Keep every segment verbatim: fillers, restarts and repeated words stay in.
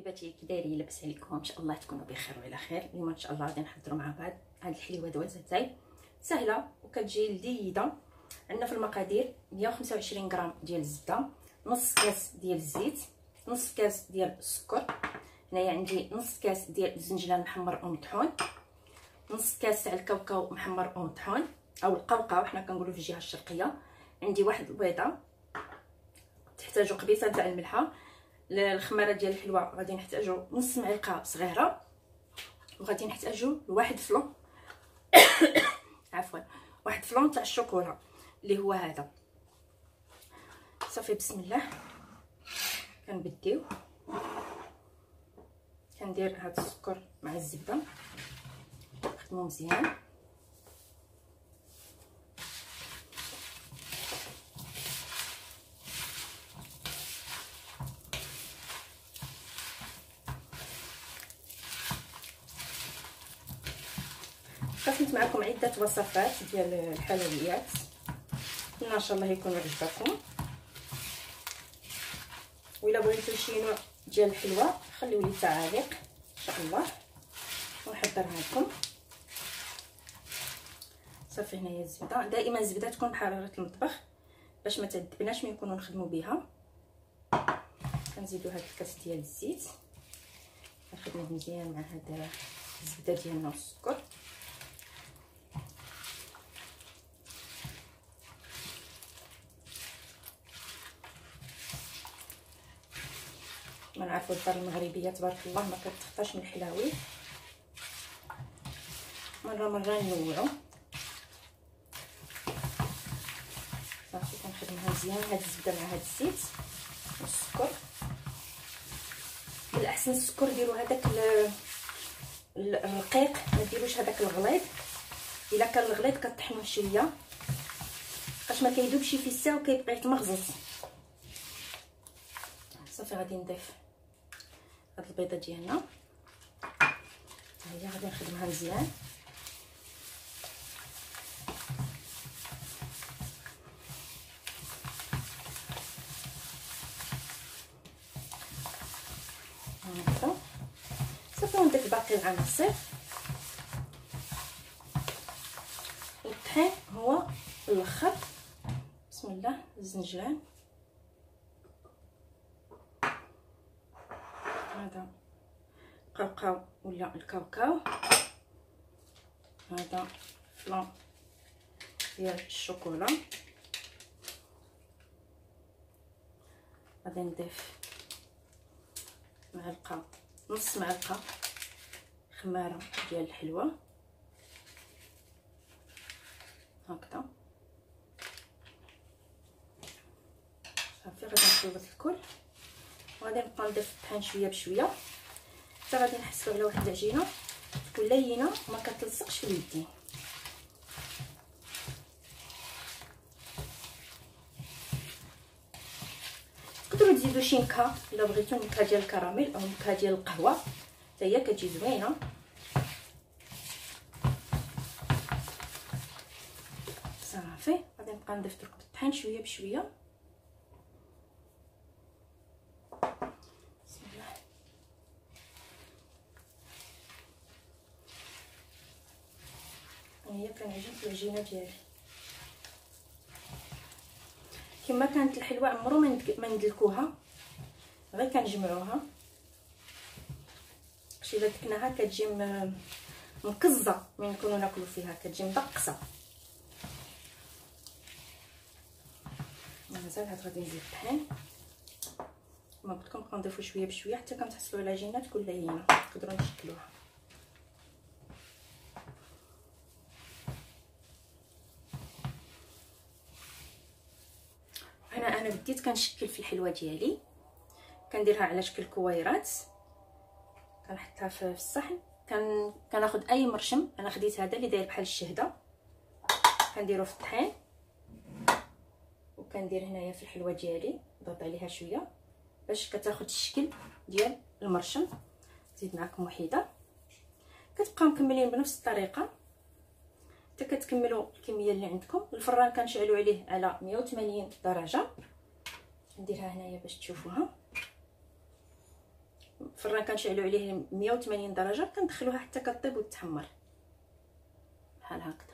حبيباتي كي دايرين؟ لاباس عليكم؟ ان شاء الله تكونوا بخير وعلى خير. اليوم ان شاء الله غادي نحضروا مع بعض هاد الحليوه دوازتاي سهله وكتجي لذيذه. عندنا في المقادير مية وخمسة وعشرين غرام ديال الزبده، نص كاس ديال الزيت، نص كاس ديال السكر، هنايا عندي نص كاس ديال الزنجلان محمر ومطحون، نص كاس تاع الكاوكاو محمر ومطحون او القوقاو حنا كنقولوا في الجهه الشرقيه، عندي واحد البيضه، تحتاجوا قبيصه تاع الملحه. للخماره ديال الحلوه غادي نحتاجوا نص معلقه صغيره، وغادي نحتاجوا واحد فلون عفوا واحد فلون تاع الشوكولا اللي هو هذا. صافي بسم الله كنبديو. كندير هاد السكر مع الزبده نخدمو مزيان. قسمت معكم عده وصفات ديال الحلويات، ان شاء الله يكونوا عجبكم. وإلا بغيتوا شي نوع ديال الحلوه خليو لي تعاليق ان شاء الله ونحضرها لكم. صافي هنايا الزبده، دائما الزبده تكون بحراره المطبخ باش ما تذبناش ملي نكونوا نخدموا بها. كنزيدوا هاد الكاس ديال الزيت، نخدموه مزيان مع هاد الزبده ديالنا والسكر. ما نعرفوا الدار المغربيه تبارك الله ما كتخطاش من الحلاوي، مره مره ننوعوا. صافي كنخدمها مزيان هاد الزبده مع هاد الزيت والسكر. بالاحسن السكر ديروا هذاك الرقيق، ما ديروش هذاك الغليظ. الا كان الغليظ كطحنوه شويه باش ما كيذوبش في السا وكيبقى يتمغزز. صافي غادي نضيف هاد البيضه ديالنا، هي غادي نخدمها مزيان. هكا صافي ونضيف باقي العناصر. الطحين هو الاخر. بسم الله. الزنجلان هذا قوقاو ولا الكاوكاو، هذا فلون ديال الشوكولا. غادي نضيف معلقه نص معلقه خماره ديال الحلوه هكذا. صافي غادي نخلط الكل وغادي نبقى نضيف الطحين شويه بشويه حتى غادي نحصلوا على واحد العجينه تكون لينه وما كتلصقش في اليدين. تقدروا تزيدوا شي نكهه الا بغيتوا، نكهه ديال الكراميل او نكهه ديال القهوه حتى هي كتجي زوينه. صافي غادي نبقى نضيف درك الطحين شويه بشويه. هي كنعجن في العجينه ديالي كما كانت الحلوه، عمرو ما ندلكوها، غير كنجمعوها باش الا دكناها كتجي مكزه من نكونوا ناكلوا فيها، كتجي مدقصه. مازال هاد غادي نزيد الطحين كما قلت لكم، نبقاو نضيفوا شويه بشويه حتى كنتحصلوا على العجينه تكون لينه نقدروا نشكلوها. هنا انا بديت كنشكل في الحلوه ديالي، كنديرها على شكل كويرات، كنحطها في الصحن. كان كناخذ اي مرشم، انا خديت هذا اللي داير بحال الشهده، كنديرو في الطحين وكندير هنايا في الحلوه ديالي، نضغط عليها شويه باش كتاخذ الشكل ديال المرشم. نزيد معكم وحيده، كتبقاو مكملين بنفس الطريقه حتى كتكملوا الكميه اللي عندكم. الفران كنشعلوا عليه على مية وثمانين درجه، نديرها هنايا باش تشوفوها. الفران كنشعلو عليه مية وثمانين درجه، كندخلوها حتى كطيب وتحمر بحال هكذا.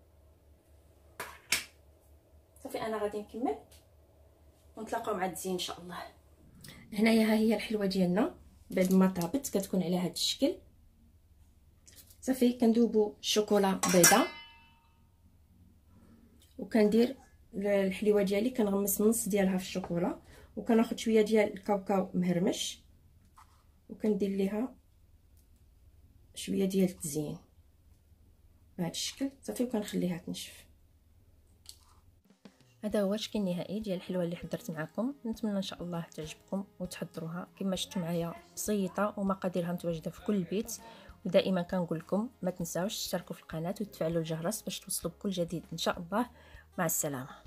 صافي انا غادي نكمل ونتلاقاو مع التزيين ان شاء الله. هنايا ها هي الحلوه ديالنا بعد ما طابت كتكون على هذا الشكل. صافي كندوبو الشوكولا بيضاء وكندير الحليوه ديالي، كنغمس النص ديالها في الشوكولا وكناخذ شويه ديال الكاوكاو مهرمش وكندير ليها شويه ديال التزيين بهذا الشكل. صافي وكنخليها تنشف. هذا هو الشكل النهائي ديال الحلوه اللي حضرت معكم. نتمنى ان شاء الله تعجبكم وتحضروها كما شفتوا معايا، بسيطه ومقاديرها متواجده في كل بيت. ودائما كنقول لكم ما تنساوش تشتركوا في القناه وتفعلوا الجرس باش توصلوا بكل جديد ان شاء الله. مع السلامه.